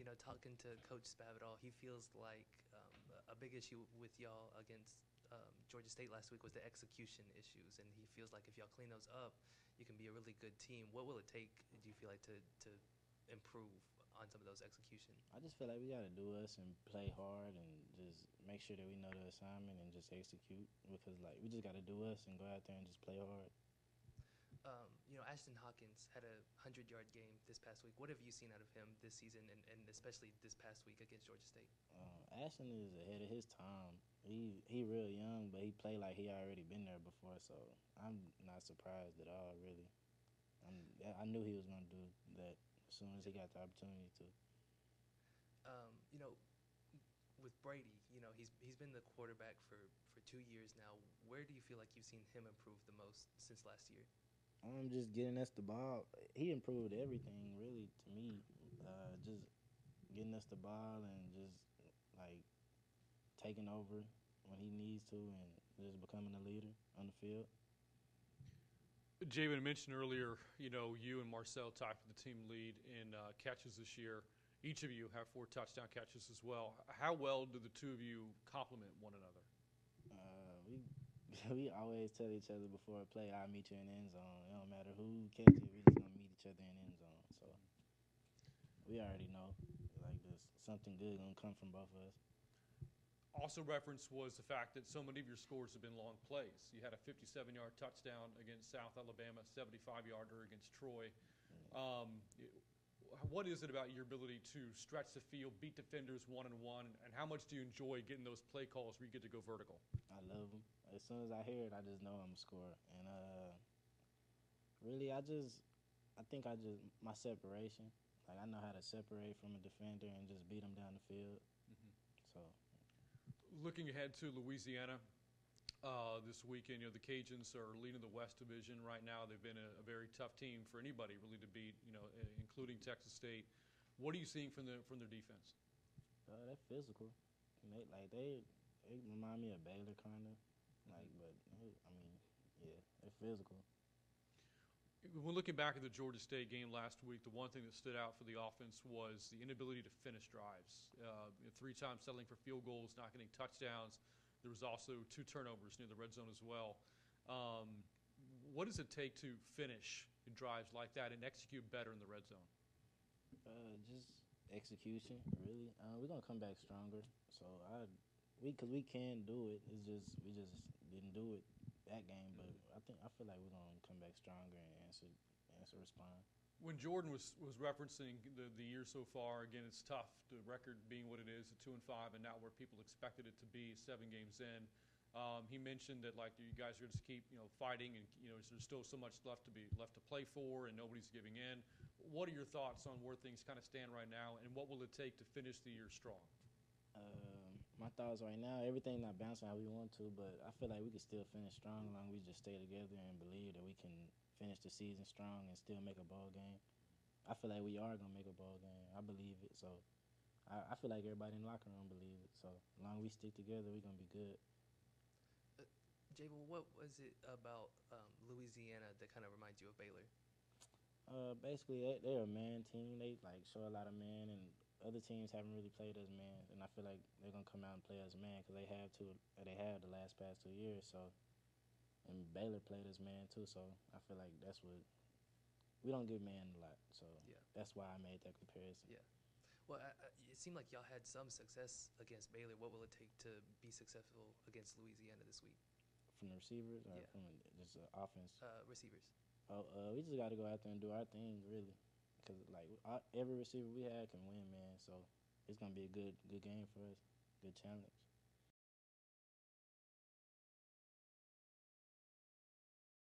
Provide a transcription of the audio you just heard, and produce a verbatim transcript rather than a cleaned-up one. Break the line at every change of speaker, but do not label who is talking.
know, talking to Coach Spavital, he feels like um, a big issue with y'all against um, Georgia State last week was the execution issues, and he feels like if y'all clean those up, you can be a really good team. What will it take, do you feel like, to, to improve on some of those execution?
I just feel like we got to do us and play hard and just make sure that we know the assignment and just execute because, like, we just got to do us and go out there and just play hard.
Um, you know, Ashton Hawkins had a hundred-yard game this past week. What have you seen out of him this season, and, and especially this past week against Georgia State?
Uh, Ashton is ahead of his time. He he real young, but he played like he already been there before, so I'm not surprised at all, really. I'm, I knew he was going to do that as soon as he got the opportunity to.
Um, you know, with Brady, you know, he's he's been the quarterback for, for two years now. Where do you feel like you've seen him improve the most since last year?
I'm just getting us the ball. He improved everything, really, to me. Uh, just getting us the ball and just, like, taking over when he needs to and just becoming a leader on the field.
Javen mentioned earlier, you know, you and Marcel tied for the team lead in uh, catches this year. Each of you have four touchdown catches as well. How well do the two of you complement one another?
Uh, we we always tell each other before a play, I'll meet you in the end zone. It don't matter who catches it, we just going to meet each other in the end zone. So we already know, like, this something good going to come from both of us.
Also referenced was the fact that so many of your scores have been long plays. You had a fifty-seven-yard touchdown against South Alabama, seventy-five-yarder against Troy. Um, what is it about your ability to stretch the field, beat defenders one-on-one, and how much do you enjoy getting those play calls where you get to go vertical?
I love them. As soon as I hear it, I just know I'm a scorer. And uh, really, I just, I think I just, my separation, like I know how to separate from a defender and just beat them down the field. Mm-hmm. So.
Looking ahead to Louisiana uh, this weekend, you know, the Cajuns are leading the West Division right now. They've been a, a very tough team for anybody really to beat, you know, including Texas State. What are you seeing from the from their defense?
Uh, they're physical. They, like they, they remind me of Baylor kind of, like, but they, I mean, yeah, they're physical.
When looking back at the Georgia State game last week, the one thing that stood out for the offense was the inability to finish drives. Uh, three times settling for field goals, not getting touchdowns. There was also two turnovers near the red zone as well. Um, what does it take to finish drives like that and execute better in the red zone?
Uh, just execution, really. Uh, we're gonna come back stronger. So I, we, cause we can do it. It's just we just didn't do it that game, but I think I feel like we're gonna come back stronger and answer, answer, respond.
When Jordan was was referencing the the year so far, again, it's tough. The record being what it is, at two and five, and not where people expected it to be seven games in. Um, he mentioned that like you guys are going to keep you know fighting, and you know there's still so much left to be left to play for, and nobody's giving in. What are your thoughts on where things kind of stand right now, and what will it take to finish the year strong?
Um, my thoughts right now, everything not bouncing how we want to, but I feel like we can still finish strong as long as we just stay together and believe that we can finish the season strong and still make a ball game. I feel like we are gonna make a ball game. I believe it. So I, I feel like everybody in the locker room believe it. So as long as we stick together, we're gonna be good.
Uh, Jabel, what was it about um, Louisiana that kind of reminds you of Baylor?
Uh, basically, they, they're a man team. They like show a lot of man, and other teams haven't really played as man. And I feel like they're gonna come out and play as man because they have to. They have the last past two years. So, and Baylor played as man too. So I feel like that's what we don't give man a lot. So
yeah.
That's why I made that comparison.
Yeah. Well, I, I, it seemed like y'all had some success against Baylor. What will it take to be successful against Louisiana this week?
From the receivers or
yeah.
from just uh, offense?
Uh, receivers.
Oh, uh, we just got to go out there and do our thing, really. Because like our, every receiver we had can win, man. So it's gonna be a good, good game for us. Good challenge.